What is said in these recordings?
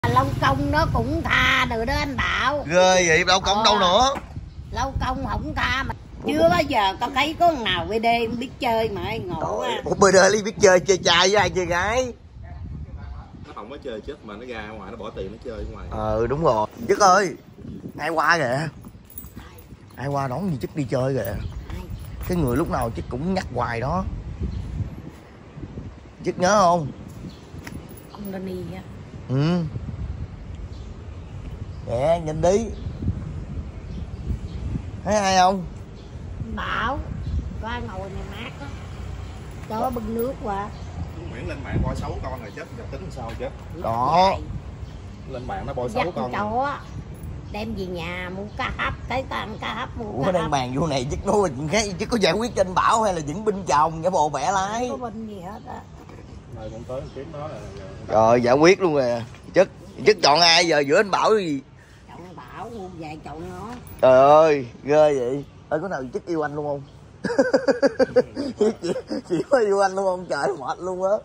Lâu công nó cũng tha được đó anh Bảo. Ghê vậy, lâu công đâu nữa. Lâu công không tha mà. Chưa bao giờ tao thấy có thằng nào BD biết chơi mà ai ngộ á. Ủa BD biết chơi trai với ai chơi gái. Nó không có chơi chết mà nó ra ngoài nó bỏ tiền nó chơi ở ngoài. Đúng rồi. Chức ơi, ai qua kìa. Ai qua đón gì Chức đi chơi kìa. Cái người lúc nào Chức cũng nhắc hoài đó. Chức nhớ không? Ông Danny á. Ừ. Nè, nhìn đi. Thấy ai không? Bảo có ai ngồi này mát á. Cho bưng nước qua. Nguyễn lên mạng bôi xấu con rồi chết giờ tính sao chết. Đó. Lên mạng nó bôi xấu con. Chó đem về nhà mua cá hấp, thấy ta ăn cá hấp mua. Ủa đang bàn vô này Chức nói chuyện khác, Chức có giải quyết trên Bảo hay là những binh chồng giả bộ bẻ lái? Không có binh gì hết á. Rồi cũng tới kiếm nó là rồi giải quyết luôn rồi. Chức chọn ai giờ giữa anh Bảo gì? Chọn Bảo mua về chọn nó. Trời ơi ghê vậy. Ơi có nào Chức yêu anh luôn không? chị có yêu anh luôn không? Trời mệt luôn á.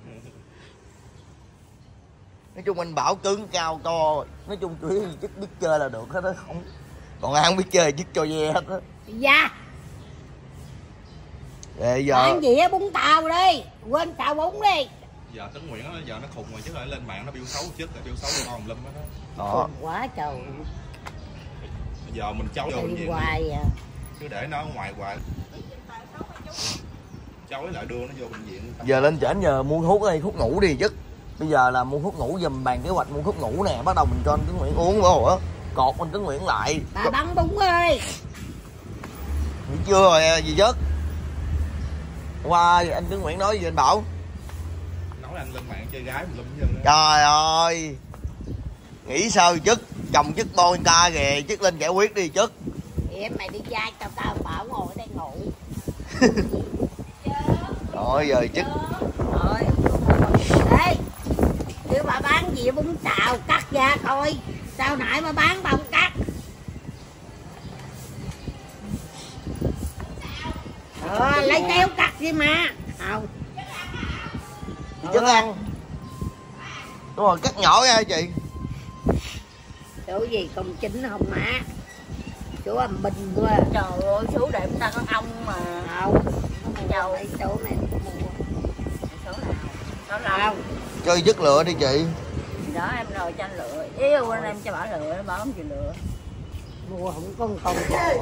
Nói chung anh Bảo cứng cao to, nói chung chủ yếu Chức biết chơi là được hết đó, không còn ai không biết chơi Chức cho ve hết á. Dạ. Giờ ăn gì á, bún tàu đi, quên xào bún đi. giờ Tấn Nguyễn nó giờ nó khùng rồi chứ lại lên mạng nó biêu xấu chết rồi biêu xấu con lâm đó. Đó. Quá trời. Giờ mình cháu vô đi hoài à. Chứ để nó ở ngoài hoài. Cháu ấy lại đưa nó vô bệnh viện. Giờ lên trển giờ mua thuốc hay thuốc ngủ đi Chức. Bây giờ là mua thuốc ngủ, dùm bàn kế hoạch mua thuốc ngủ nè, bắt đầu mình cho anh Tấn Nguyễn uống rồi á. Cột anh Tấn Nguyễn lại. Bà bắn bún ơi. Nghỉ chưa rồi gì Chức? Qua anh Tấn Nguyễn nói gì anh Bảo? Nói anh lên mạng chơi gái mình lâm dân. Trời ơi. Nghĩ sao Chức? Chồng Chức bôi ta kìa, Chức lên giải quyết đi Chức. Em mày đi dai tao tao Bảo ngồi đây ngủ. Rồi giờ Chức. Rồi. Ê. Kêu bà bán gì bún xào cắt ra coi. Sao nãy mà bán bà không cắt. Lấy kéo cắt đi mà. Không. Chức ăn. Đúng rồi, cắt nhỏ ra chị. Chỗ gì công chính không má. Chỗ âm bình quá. Trời ơi, số đẹp ta con ông mà. Không. Châu số này mua. Số nào? Số nào? Chơi Chức lựa đi chị. Đó em rồi cho anh lựa. Yêu anh em cho bảo lựa, bảo không chịu lựa. Mua không có con nào.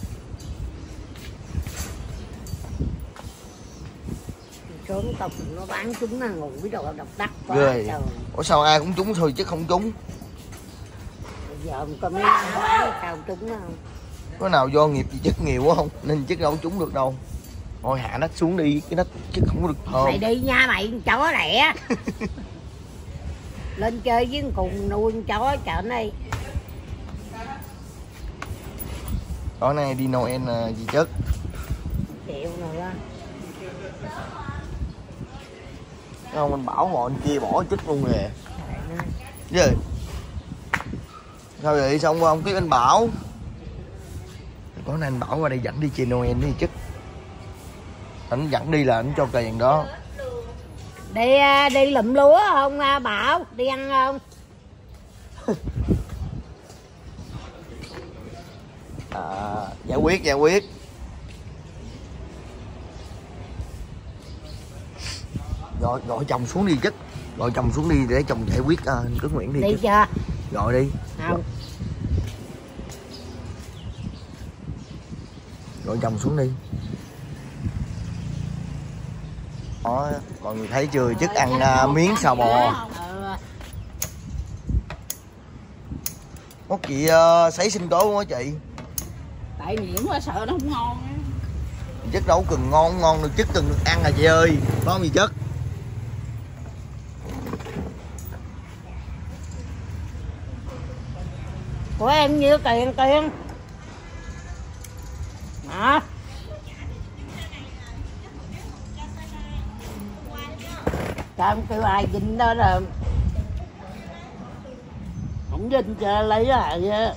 Sớm tộc nó bán chúng nó ngủ đồ độc đắc quá. Ghê. Ủa sao ai cũng trúng thôi chứ không trúng? Bây giờ có mấy bán sao trúng nó không? Có nào do nghiệp gì Chức nhiều quá không? Nên Chức đâu trúng được đâu. Thôi hạ nách xuống đi, cái nách Chức không có được thơm. Mày đi nha mày, chó lẹ. Lên chơi với cùng nuôi con chó chợ này. Tối nay đi Noel gì Chức? Chịu nữa. Không anh Bảo ngồi anh kia bỏ Chức luôn kìa. Gì? Sao vậy? Xong không tiếp anh Bảo? Tối nay anh Bảo qua đây dẫn đi chơi Noel đi Chức. Anh dẫn đi là anh cho tiền đó. Đi lụm lúa không Bảo? Đi ăn không? Giải quyết. Gọi chồng xuống đi Chức. Gọi chồng xuống đi để chồng giải quyết anh Tấn Nguyễn đi. Đi chưa? Gọi đi. Không. Gọi chồng xuống đi. Đó, mọi người thấy chưa, Chức ăn miếng xào bò. Mốt chị sấy sinh tố luôn á chị. Tại nhiễm quá sợ nó không ngon á. Chức đâu cần ngon được, Chức cần được ăn à chị ơi. Có không gì Chức? Của em nhiêu tiền? Hả? Sao không kêu ai dinh đó rồi. Không dinh cho lấy lại á.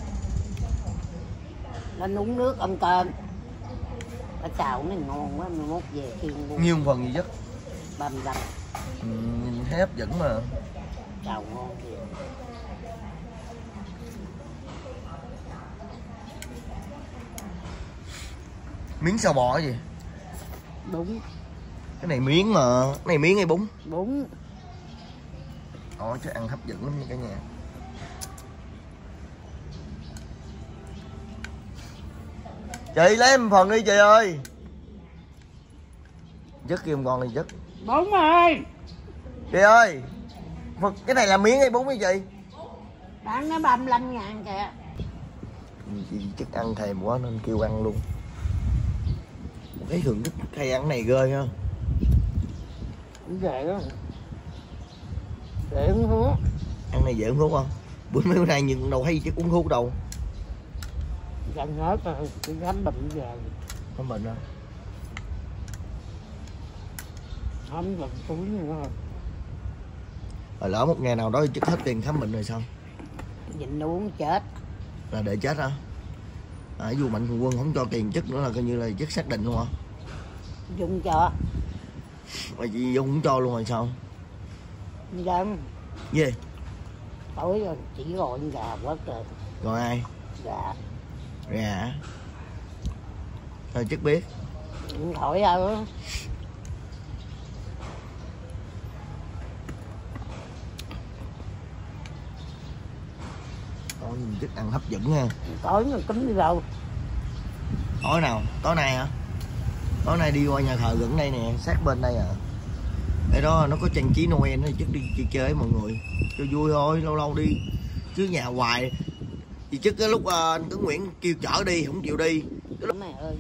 Lên uống nước ăn cơm. Cái chảo này ngon quá, 11 về kêu. Nhiêu phần gì Chức? 35. Nhìn thấy hấp dẫn mà. Chào ngon kìa. Miếng sao bò gì? Bún. Cái này miếng mà, cái này miếng hay bún? Bún. Ồ, chắc ăn hấp dẫn lắm nha cả nhà. Chị lấy em phần đi chị ơi. Dứt kêu con đi dứt. Bún ơi. Chị ơi, cái này là miếng hay bún với chị? Bán nó 35.000 kìa. Chị chắc ăn thèm quá nên kêu ăn luôn. Thấy Hường thích hay ăn này ghê ha. Dễ đó. Dễ uống thuốc. Ăn này dễ uống thuốc không? Bữa mấy bữa nay nhưng đâu hay chắc uống thuốc đâu. Gần hết rồi, tôi gánh bệnh giờ. Không bệnh đâu. Không bệnh túi nữa rồi. Rồi lỡ một ngày nào đó chắc hết tiền khám bệnh rồi sao? Nhịn uống chết. Là để chết hả? Dù Mạnh Thường Quân không cho tiền chức nữa là coi như là chức xác định luôn hả? Dung cho. Mà chị Dung không cho luôn rồi sao? Dân. Gì? Tối rồi chỉ gọi gà quá trời. Rồi ai? Gà. Gà. Thôi chức biết. Điện thoại đâu. Tối nhìn chức ăn hấp dẫn nha. Tối mà cấm đi đâu? Tối nào? Tối nay hả? Tối nay đi qua nhà thờ gần đây nè, sát bên đây à. Ở đó nó có trang trí Noel đó, chức đi chơi với mọi người cho vui thôi, lâu lâu đi chứ nhà hoài. Thì chức cái lúc anh Tuấn Nguyễn kêu chở đi không chịu đi. Mẹ ơi.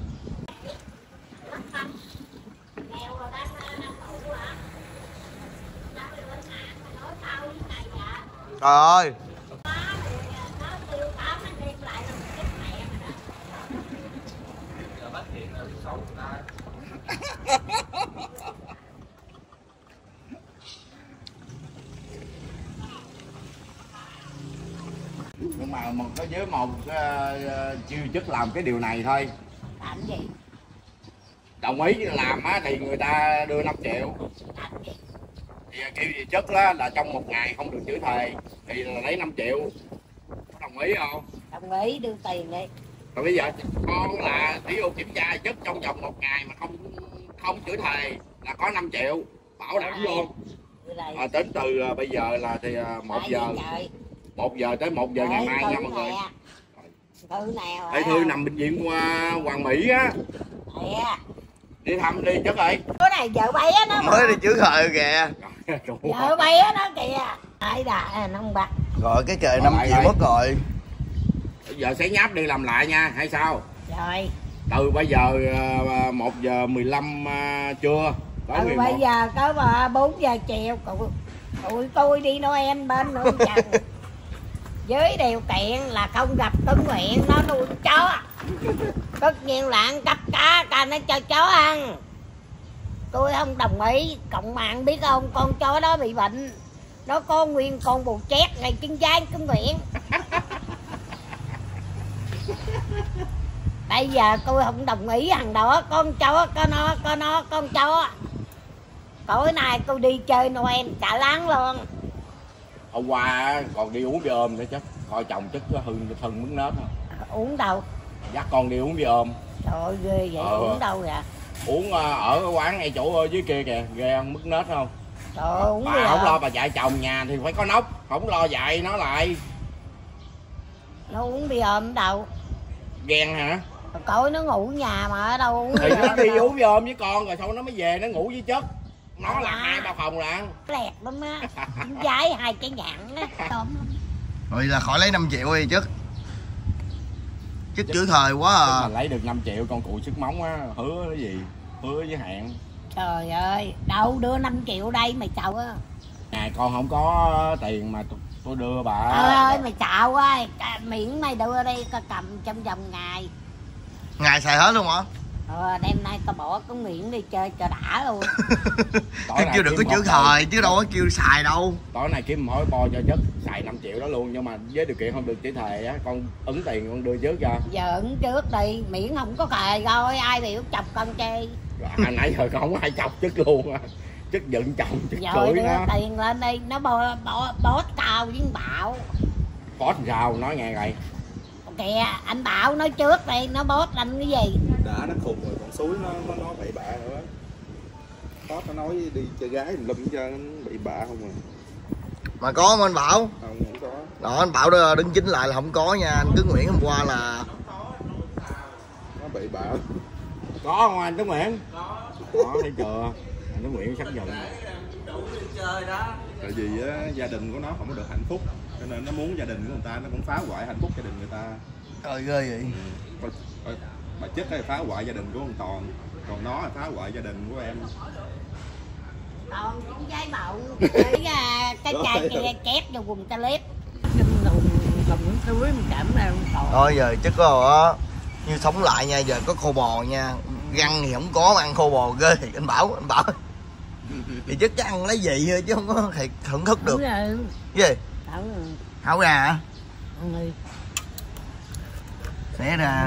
Trời ơi. Nhưng mà có với một chiêu chức làm cái điều này thôi. Làm gì? Đồng ý làm á thì người ta đưa 5 triệu. Làm gì? Thì kêu gì chức đó là trong một ngày không được chửi thề thì là lấy 5 triệu. Có đồng ý không? Đồng ý đưa tiền đi. Rồi bây giờ con là thí dụ kiểm tra chức trong vòng một ngày mà không chửi thề là có 5 triệu bảo đảm luôn. Tính từ bây giờ là thì 1 giờ tới 1 giờ ngày mai nha mọi người. Thư nào Ê, Thư nằm bệnh viện Hoàng Mỹ á. Đi thăm đi chất ơi. Cái này vợ bay á nó mới đi chửi thề kìa. Vợ bay á nó kìa. Ai đã nó không bắt. Rồi cái kệ 5 triệu mất rồi. Bây giờ sẽ nháp đi làm lại nha hay sao? Rồi. Từ bây giờ 1 giờ 15 trưa. Từ bây giờ có 4 giờ chiều tụi tôi đi Noel bên nuôi Trần. Với điều kiện là không gặp Tuấn Nguyễn nó nuôi chó. Tất nhiên là ăn cắp cá nó cho chó ăn. Tôi không đồng ý. Cộng mạng biết không, con chó đó bị bệnh. Nó có nguyên con bù chét ngày chân trái Tuấn Nguyễn. Bây giờ tôi không đồng ý thằng đó. Con chó, con chó. Tối nay tôi đi chơi Noel cả láng luôn. Hôm qua còn đi uống bia ôm nữa chứ. Coi chồng chất có thân mất nết không? Uống đâu? Dắt con đi uống bia ôm. Trời ơi ghê vậy, uống đâu vậy? Uống ở cái quán ngay chỗ dưới kia kìa, ghê ăn mất nết không? Trời ơi, uống bà không lo bà dạy chồng nhà thì phải có nóc, không lo dạy nó lại. Nó uống bia ôm đâu? Ghen hả? Coi nó ngủ nhà mà ở đâu uống thì nó đi uống bia ôm với con rồi sau nó mới về nó ngủ với chất. Nó là 2-3 phòng lận. Lẹt lắm á. Giái 2 cái nhặn á. Rồi là khỏi lấy 5 triệu đi chứ. Chứ chửi thời quá à. Mà lấy được 5 triệu con cụi sức móng á, hứa cái gì? Hứa với hẹn. Trời ơi, đâu đưa 5 triệu đây mày chậu á. Con không có tiền mà tôi đưa bà. Trời ơi mày chậu ơi, miễn mày đưa đi tao cầm trong vòng ngày. Ngày xài hết luôn hả? Đêm nay tao bỏ cái miệng đi chơi cho đã luôn. Kêu đừng có chửi thời chứ đâu có kêu xài đâu. Tối nay kiếm một bo cho chất xài 5 triệu đó luôn, nhưng mà với điều kiện không được chửi thề á, con ứng tiền con đưa trước ra. Giờ ứng trước đi, miễn không có thề thôi, ai biểu chọc con chơi. Nãy giờ không ai chọc chất luôn á. chất giận chồng chất rồi chửi đưa nó. tiền lên đi nó bót cao với Bảo. Bót sao nói nghe rồi Kìa anh Bảo nói trước đi, nó bót anh cái gì đã nó khùng rồi còn suối nó bậy bạ nữa. Bót nó nói đi chơi gái lùm cho nó bị bạ không à. Mà có không anh Bảo? Không có. Đó anh Bảo đứng chính lại là không có nha. Anh Tuấn Nguyễn hôm qua là Nó bị bạ. có không anh Tuấn Nguyễn? Có thấy chưa, anh Tuấn Nguyễn xác nhận Tại vì á, gia đình của nó không có được hạnh phúc cho nên nó muốn gia đình của người ta nó cũng phá hoại hạnh phúc gia đình người ta. trời ghê vậy. Bà chết là phá hoại gia đình của ông Toàn, còn nó là phá hoại gia đình của em. Còn cũng giấy bậu cái chai kia chét vô quần toilet lùng suối cảm ơn Thôi giờ chắc có như sống lại nha, giờ có khô bò nha, răng thì không có mà ăn khô bò ghê thiệt anh Bảo. Thì chắc ăn lấy gì thôi chứ không có thiệt thưởng thức được. Cái gì? Hảo gà hả? Xé ra.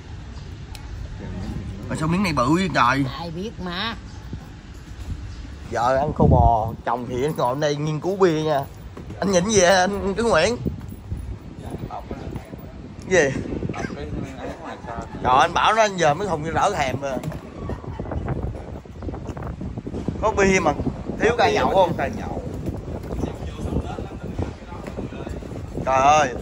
Mà sao miếng này bự vậy trời? Ai biết mà. Giờ ăn khô bò, chồng thì anh ngồi đây nghiên cứu bia nha. Anh nhìn gì vậy anh Tuấn Nguyễn? Cái gì? Trời anh Bảo nó giờ mới không như rỡ thèm rồi. Có bia mà thiếu cây nhậu không? cây nhậu. Trời ơi.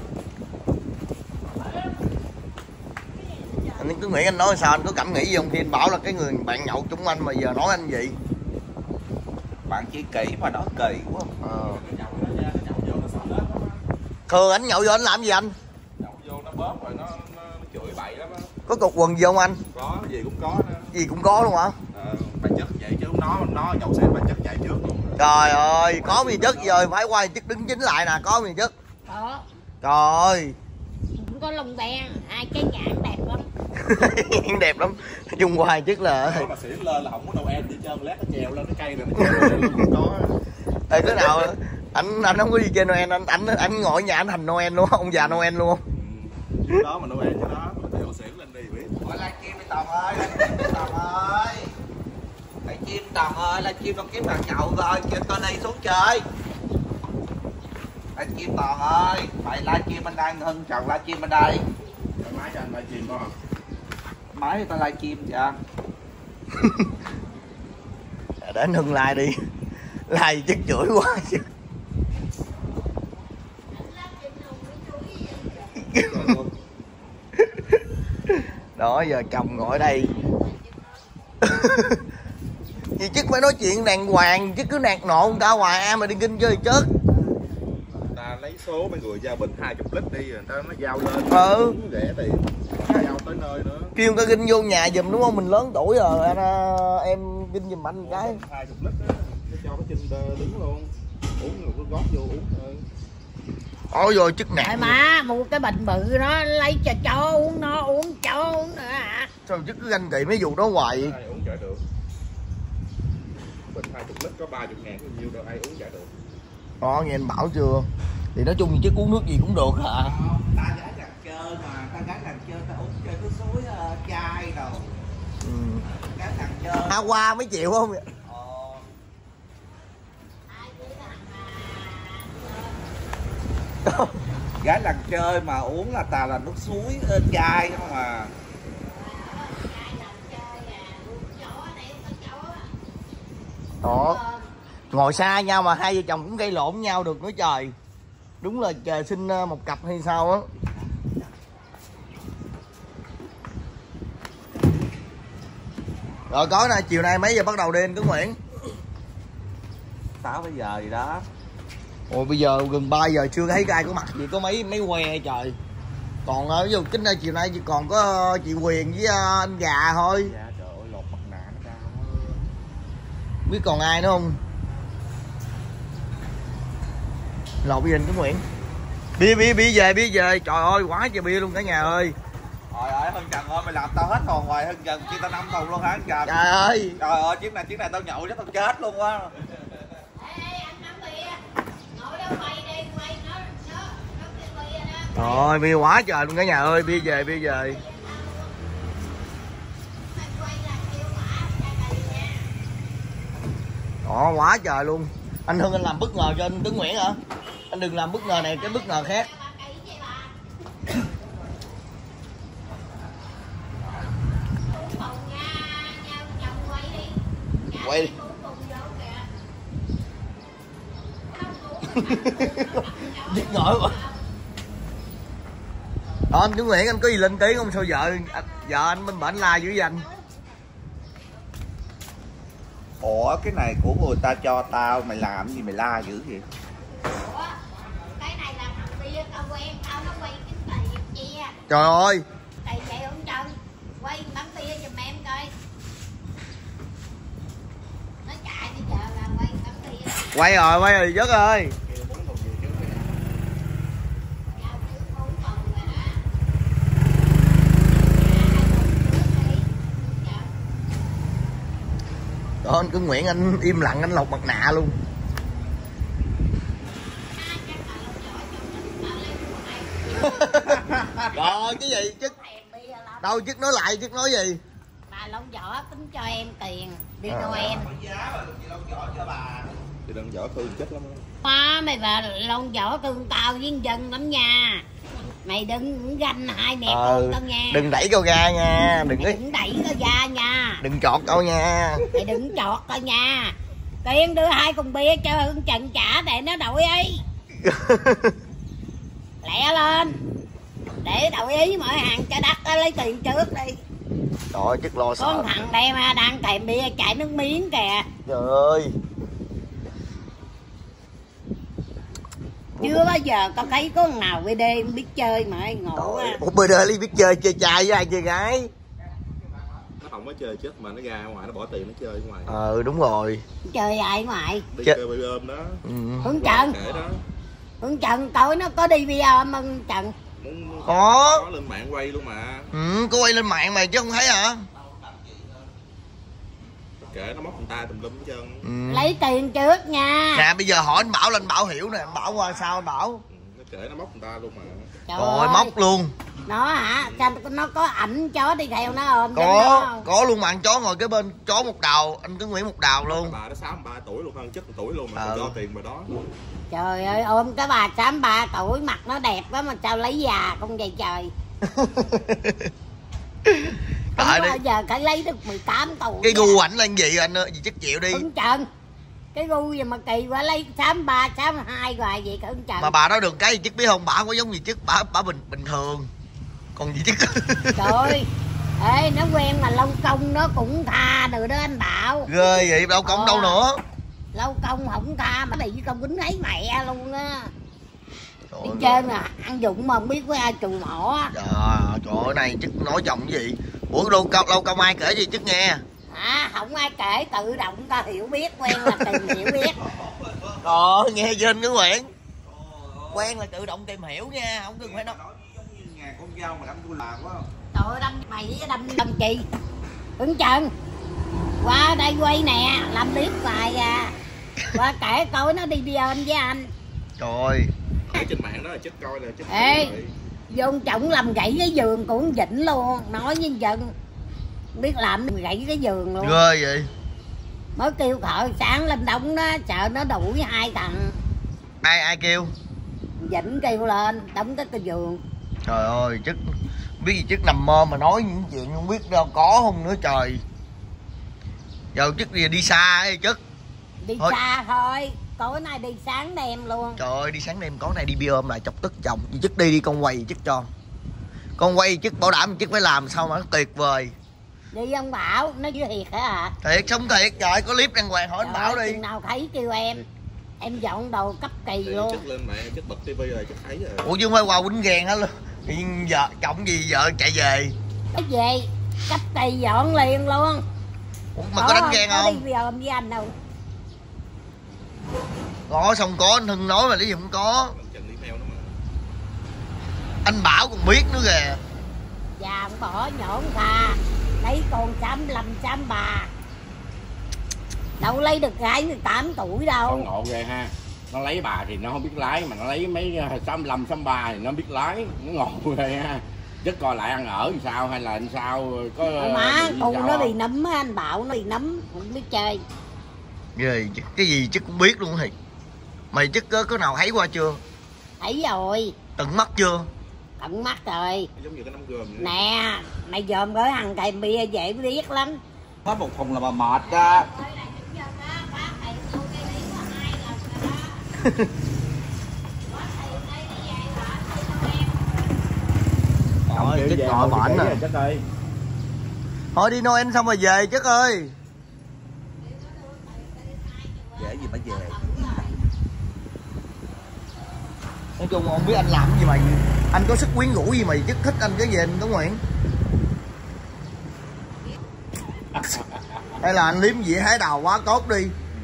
Anh cứ nghĩ anh nói sao, anh có cảm nghĩ gì không khi anh bảo là cái người bạn nhậu chúng anh mà giờ nói anh vậy? Bạn chỉ kỹ mà nói kỳ quá. Thường anh nhậu vô anh làm gì anh? Nhậu vô nó bóp rồi nó chửi bậy lắm á. Có cục quần gì không anh? Có gì cũng có đó. Gì cũng có luôn hả? Bà chất vậy chứ nó nhậu xỉn bà chất chạy trước luôn. Trời ơi, có gì chất giờ phải qua chất đứng chính lại nè, có gì chất. Có. Trời ơi. Cũng có lông đen, hai cái nhãn đẹp lắm. Đẹp lắm. Nói chung hoài chất là Nó mà xỉn lên là không có Noel đi chơi, lát nó trèo lên cái cây này nó trèo lên luôn có. Ê cái nào anh không có đi chơi Noel, anh ngồi ở nhà anh thành Noel luôn, ông già Noel luôn. Đó mà Noel chứ đó, trèo xỉn lên đi biết. Gọi livestream đi Toàn ơi, Toàn ơi. Livestream Toàn ơi, livestream con kiếm bạn nhậu rồi, kêu Tony xuống chơi. Livestream Toàn ơi, phải livestream bên đây, Hưng chọn livestream bên đây. Cái máy cho anh livestream có không? Máy người ta livestream chưa? Để anh Hưng like đi. Like chất chửi quá chứ. Đó giờ chồng ngồi đây. Vì chứ phải nói chuyện đàng hoàng chứ cứ nạt nộ người ta hoài ai mà đi kinh chơi chết. Người ta lấy số mấy người giao bình 20 lít đi rồi người ta nó giao lên. Rẻ tiền. Giao tới nơi nữa. Kêu người ta kinh vô nhà giùm đúng không? Mình lớn tuổi rồi anh, em kinh giùm anh cái. 20 lít á, nó cho cái chân đứng luôn. Uống rồi cứ gót vô uống thôi. Ôi rồi chức nạt. Má mua cái bình bự nó lấy cho chó uống, nó uống chó uống nữa hả? Sao chức cứ ganh tị mấy vụ đó hoài vậy? Ai uống chả được. Bình 20 lít có 30.000 bao nhiêu đâu ai uống chả được. Đó nghe anh bảo chưa? Thì nói chung chứ uống nước gì cũng được hả? Ta gái làng chơi mà, ta gái làng chơi ta uống chơi nước suối chai đâu. Gái làng chơi. Qua mấy triệu không? Gái làng chơi mà uống là ta là nước suối chai không à. Đó. Ngồi xa nhau mà hai vợ chồng cũng gây lộn nhau được nữa trời. Đúng là trời sinh một cặp hay sao á. Rồi có nè, chiều nay mấy giờ bắt đầu đi anh Tuấn Nguyễn? 6 giờ gì đó. Ồ bây giờ gần 3 giờ chưa thấy ai có mặt gì, có mấy que trời. Còn ví dụ tính ra chiều nay chỉ còn có chị Quyền với anh Gà thôi. Dạ trời ơi lột mặt nạ nó ra. Biết còn ai nữa không? Lột gì anh Tuấn Nguyễn? Bia về, trời ơi quá trời bia luôn cả nhà ơi. Trời ơi Hưng Trần ơi, mày làm tao hết hồn hoài Hưng Trần, chia tao 5 thùng luôn hả Hưng Trần? Trời ơi. Trời ơi chuyến này tao nhậu chắc tao chết luôn quá. Trời bia quá trời luôn cả nhà ơi, bia về. Đó, quá trời luôn. Anh Hưng anh làm bất ngờ cho anh Tuấn Nguyễn hả? Anh đừng làm bất ngờ này, cái bất ngờ khác. Quay đi. Giết ngồi quá. Đó, anh Tuấn Nguyễn anh có gì lên tiếng không? Sao vợ anh bên bệnh la dữ vậy anh? Ủa cái này của người ta cho tao, mày làm gì mày la dữ vậy? Ủa, cái này là thằng kia tao quen, tao nó quay cái tiền chia. Trời ơi. Tại vậy ông Trần, quay bắn tia giùm em coi. Nó chạy bây giờ là quay bắn tia. Quay rồi Giấc ơi. Đó, anh Tuấn Nguyễn anh im lặng anh lột mặt nạ luôn. Rồi cái gì chứ? Đâu chứ nói lại chứ nói gì? Bà Long Võ tính cho em tiền đi Noel. Thì đừng võ thương chết lắm. Má mày bà Long Võ thương tao với dân lắm nha. Mày đừng ganh hai mẹ con tao nha. Đừng đẩy câu ra nha, đừng đẩy tao ra nha. Đừng chọt câu nha. Mày đừng chọt tao nha. Tiền đưa 2 thùng bia cho Hương Trần trả để nó đổi ý. Lẹ lên. Để đổi ý mọi hàng cho đắt lấy tiền trước đi. Trời chắc lo sợ. Con thằng đây mà đang thèm bia chạy nước miếng kìa. Trời ơi. Chưa bao giờ tao thấy có thằng nào BD biết chơi mà ngộ á. Ủa BD Ly biết chơi trai với ai chơi gái? Nó không có chơi chết mà nó ra ngoài nó bỏ tiền nó chơi ngoài. Đúng rồi. Chơi ai ngoài? Đi chơi bơi ôm đó. Hương Trần. Hương Trần tối nó có đi video không Hương Trần? Có lên mạng quay luôn mà. Có quay lên mạng mà chứ không thấy hả? Kệ nó móc người ta tùm lum hết trơn. Lấy tiền trước nha. Nè bây giờ hỏi anh Bảo lên Bảo hiểu nè, anh Bảo qua sao anh Bảo? Nó kệ nó móc người ta luôn mà. Trời móc luôn. Nó hả? Sao nó có ảnh chó đi theo nó ôm? Có luôn mà ăn chó ngồi cái bên chó một đầu, anh Tuấn Nguyễn một đầu luôn. Bà đó 63 tuổi luôn, hơn chất 1 tuổi luôn mà cho tiền mà đó. Trời ơi ôm cái bà 63 tuổi mặt nó đẹp quá mà sao lấy già không vậy trời. Không bao giờ phải lấy được 18 tuổi. Cái gu ảnh lên gì anh ơi, gì chắc chịu đi. Hương Trần. Cái gu gì mà kỳ quá lấy 63, 62 rồi vậy Hương Trần. Mà bà nói được cái gì chứ biết không, bà không có giống gì chứ, bà bình thường. Còn gì chứ. Trời ơi. Ê nó quen mà lâu công nó cũng tha rồi đó anh Bảo. Ghê vậy, lâu công đâu nữa. Lâu công không tha mà bị công quýnh thấy mẹ luôn á. Đi chơi mà ăn dụng mà không biết có ai trù mỏ. Trời ơi này chứ nói chồng cái gì. Ủa lâu công ai kể gì chứ nghe. Không ai kể, tự động ta hiểu biết, quen là tìm hiểu biết. Nghe trên cái Nguyễn. Quen là tự động tìm hiểu nha, không cần phải nói. Nhà con dao mà đâm tôi làm quá. Trời ơi đâm mày với đâm chi. Hương Trần qua đây quay nè, làm clip bài à. Qua kể coi nó đi ôm với anh. Trời ơi. Ở trên mạng đó là chết coi là chết. Ê vô chồng làm gãy cái giường của con Vĩnh luôn. Nói với dân biết làm gãy cái giường luôn. Ghê vậy. Mới kêu thợ sáng lên đóng đó, sợ nó đuổi 2 thằng. Ai kêu? Vĩnh kêu lên đóng cái giường. Trời ơi chứ biết gì chứ nằm mơ mà nói những chuyện không biết đâu có không nữa trời. Giờ chứ đi xa ấy chứ. Đi thôi. Xa thôi. Tối nay đi sáng đêm luôn. Trời ơi đi sáng đêm có này đi bia ôm lại chọc tức chồng. Chứ đi con quay chứ cho. Con quay chứ bảo đảm chứ phải làm sao mà nó tuyệt vời. Đi ông Bảo nó chưa thiệt hả? Thiệt sống thiệt trời, có clip đàng hoàng hỏi anh Bảo đi. Chừng nào thấy kêu em dọn đồ cấp kỳ thì luôn. Chất lên mạng, chất bật tivi rồi chất thấy rồi. Ủa chứ không phải qua quýnh ghen hết luôn. Thì vợ chồng gì vợ chạy về. Cái gì? Cấp kỳ dọn liền luôn. Ủa, mà có đánh ghen không? Có đi ôm với anh đâu. Có xong có anh Hưng nói mà lý gì không có. Anh Bảo còn biết nữa kìa. Già ông bỏ nhỏ tha. Lấy con 65, 63. Đâu lấy được gái 18 tuổi đâu. Con ngộ ghê ha. Nó lấy bà thì nó không biết lái, mà nó lấy mấy 65, 63 thì nó biết lái. Nó ngộ ghê ha. Chứ coi lại ăn ở làm sao hay là làm sao có. Má cụ nó bị nấm, anh Bảo nó bị nấm, không biết chơi. Ghê, cái gì chứ cũng biết luôn thì. Mày chứ có nào thấy qua chưa? Thấy rồi. Tận mắt chưa? Tận mắt rồi. Giống như cái nấm gồm vậy. Nè, mày dòm gói hàng cây bia dễ biết lắm. Hết một thùng là bà mệt ra. Thôi chết ngồi bển nè. Thôi đi Noel xong rồi về chất ơi. Dễ gì mà về. Nói chung không biết anh làm gì mày. Anh có sức quyến rũ gì mày chứ thích anh cái gì anh Tuấn Nguyễn. Hay là anh liếm gì hái đào quá tốt đi.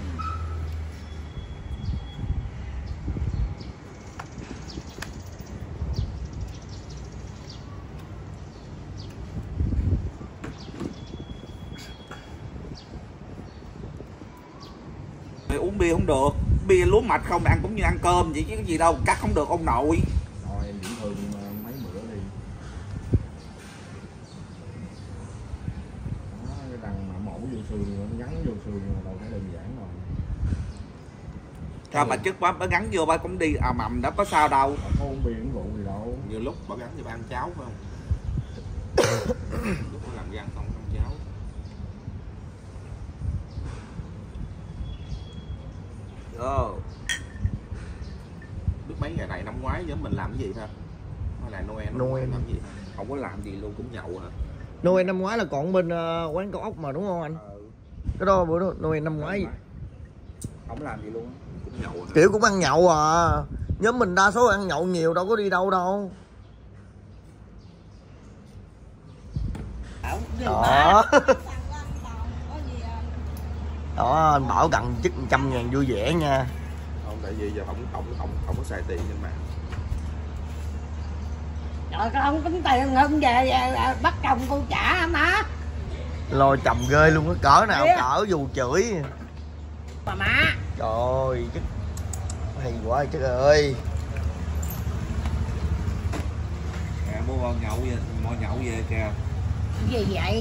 Uống bia không được, bia lúa mạch không ăn cũng như ăn cơm vậy chứ có gì đâu, cắt không được ông nội. Thôi em điểm thường mấy bữa đi. Đó, cái đằng mà mổ vô xương, nó gắn vô xương là đâu phải đơn giản rồi. Sao mà trước bà gắn vô bà cũng đi mầm đó có sao đâu. Không uống bia uống rượu gì đâu. Nhiều lúc bà gắn cho bà ăn cháo phải không? Lúc nó làm gan không ăn cháo. Biết mấy ngày này năm ngoái nhóm mình làm cái gì ha? Hay là Noel làm gì? Không có làm gì luôn, cũng nhậu hả? Noel năm ngoái là còn bên quán cao ốc mà đúng không anh? Cái đó bữa đó Noel năm ngoái không làm gì luôn, cũng nhậu hả? Kiểu cũng ăn nhậu à. Nhóm mình đa số ăn nhậu nhiều, đâu có đi đâu đâu. Đó. Đó anh Bảo cần chích 100.000 vui vẻ nha. Không, tại vì giờ không có xài tiền trên mạng. Trời không tính tiền không về bắt chồng cô trả hả má? Lo chồng ghê luôn á, cỡ nào cỡ dù chửi. Bà má. Trời ơi, chứ hay quá chứ ơi. Kìa, mua ngon nhậu về kìa. Cái gì vậy?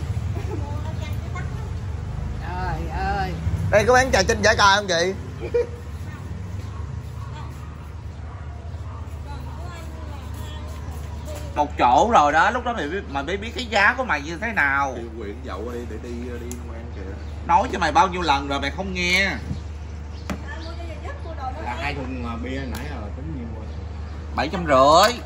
Trời ơi. Đây có bán trà chanh giả cài không chị? Một chỗ rồi đó, lúc đó mày biết cái giá của mày như thế nào. Đi quyện dậu đi để đi ngoan kìa. Nói cho mày bao nhiêu lần rồi mày không nghe. Là 2 thùng bia nãy là tính nhiêu rồi? 750.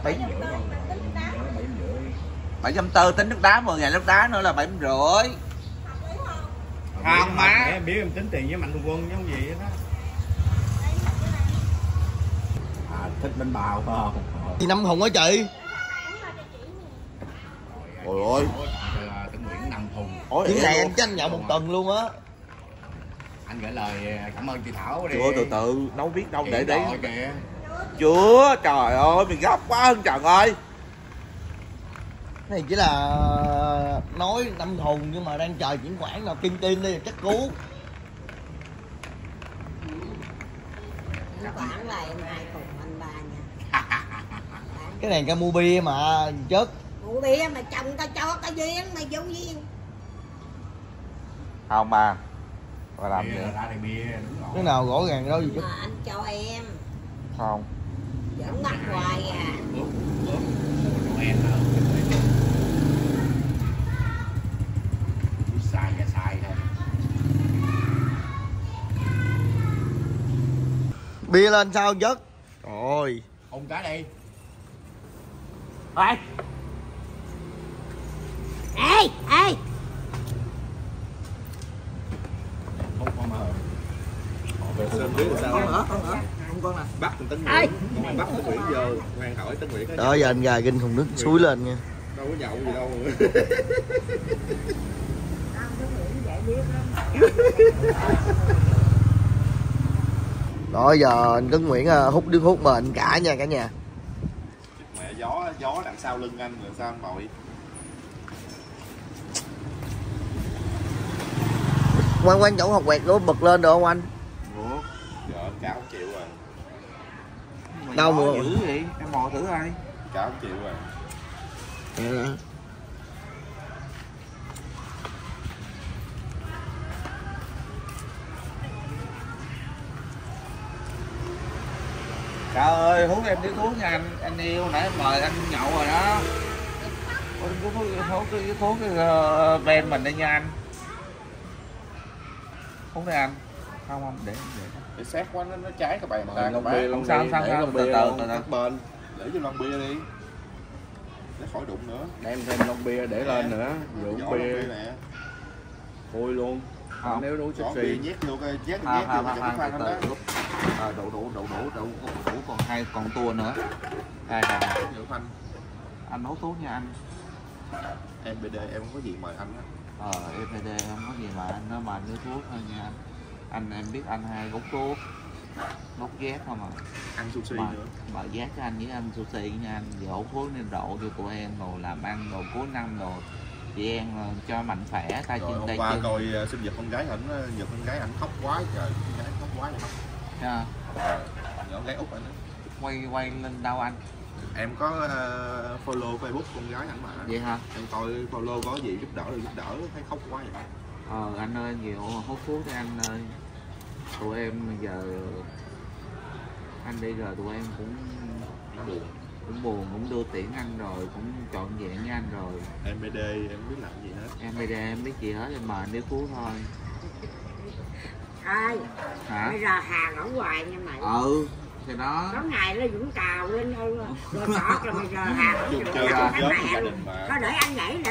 750. 740 tính nước đá 10.000 nước đá nữa là 750. Không má. Em biết em tính tiền với Mạnh Thường Quân giống gì đó. Thích bánh bao phải không? Chị 5 thùng hả chị? Ôi ơi. Tỉnh Nguyễn 5 thùng. Cái này anh chứ anh nhậu 1 tuần luôn á. Anh gửi lời cảm ơn chị Thảo đi. Chưa, từ từ, đâu biết đâu để đấy. Kìa. Chưa, trời ơi, mày gấp quá hơn trời ơi. Cái này chỉ là nói 5 thùng nhưng mà đang chờ chuyển khoản nào tim đi chắc cứu. Khoản là em 2 thùng anh 3 nha. Cái này ca mua bia mà chết. Mua bia mà chồng tao cho cái duyên mày vô duyên. Không mà. Mà làm gì? Cái nào rõ ràng đâu gì chứ. Mà anh cho em. Không. Giỡn mặt hoài à. Xài và xài thôi. Bia lên sao chất. Rồi. Ôm cái đi. Ê. Ê, ê. Không con mờ. Không biết là sao. Không con nè. Bắt Tấn Nguyễn. Bắt Tấn Nguyễn vô. Ngoan hỏi Tấn Nguyễn. Đó giờ anh gà ginh thùng nước suối lên nha. Đâu có nhậu gì đâu. Đó giờ anh Tấn Nguyễn hút điếu hút bền cả nha cả nhà. Mẹ gió đằng sau lưng anh rồi sao anh bội. Quan chỗ học quẹt nó bật lên được không anh? Ủa? Giờ anh cả 1 triệu rồi. Đâu mà dữ vậy? Em mò thử coi. Cả 1 triệu rồi. Trời ơi, hút em điếu thuốc nha anh yêu, nãy em mời anh nhậu rồi đó. Hút cái thuốc ven mình đây nha anh. Hút đi anh. Không, để sát quá nó cháy các bạn mà. Lon bia luôn. Sao từ bên để cho lon bia đi. Để khỏi đụng nữa. Đem thêm lon bia để lên nữa. Rượu bia nè. Vui luôn. Không. Nếu đủ bia nhét vô cái nhét vô cái khoan đó. Đủ còn 2 con tua nữa. Đây. Anh hút thuốc nha anh. MBD em không có gì mời anh á. MBD em không có gì mà anh, nó mà đưa thuốc thôi nha anh. Em biết anh hay hút thuốc, hút ghét không à. Ăn sushi nữa. Mà ghét cho anh với ăn sushi nha anh. Giờ hút thuốc nên độ cho tụi em rồi làm ăn rồi cuối năm rồi chị em cho mạnh khỏe tay chân tay chân. Hôm qua coi sinh nhật con gái ảnh, nhật con gái ảnh khóc quá trời, con gái khóc quá vậy không? Con gái út anh á. Quay lên đâu anh? Em có follow Facebook con gái ảnh mà. Vậy hả? Em coi follow có gì giúp đỡ thấy khóc quá vậy. Anh ơi, nhiều hút thuốc đi anh ơi. Tụi em giờ anh đi rồi tụi em cũng buồn, cũng đưa tiễn anh rồi, cũng trọn vẹn với anh rồi. MBD em biết làm gì hết. MBD em biết gì hết, em mời anh điếu thuốc thôi. Ơi, hả? bây giờ hàng ở ngoài nha mày. Thì đó. Có ngày nó Vũng Tàu lên thôi rồi bỏ rồi bây giờ hàng. Dùng chơi gia đình mà. Thôi để anh nhảy.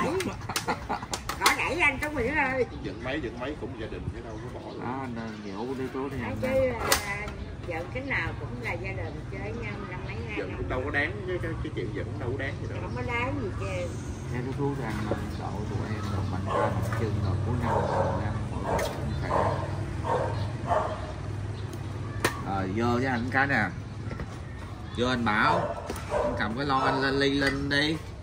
Có đẩy anh trong mình ơi. Giận mấy cũng gia đình chứ đâu có bỏ. Đó anh ơi, nhiều điếu thuốc thì chứ giận cái nào cũng là gia đình chơi nhau năm mấy ngày. Giận cũng đâu có đáng, cái chuyện giận cũng đâu có đáng gì đâu. Không có đáng gì chứ. Em điếu thuốc thì anh đậu tụi em rồi mạnh ra mạnh chân rồi cuối năm rồi ăn mọi người cũng khỏe. Vô với anh cái nè. Vô anh Bảo, anh cầm cái lon anh lên ly lên đi.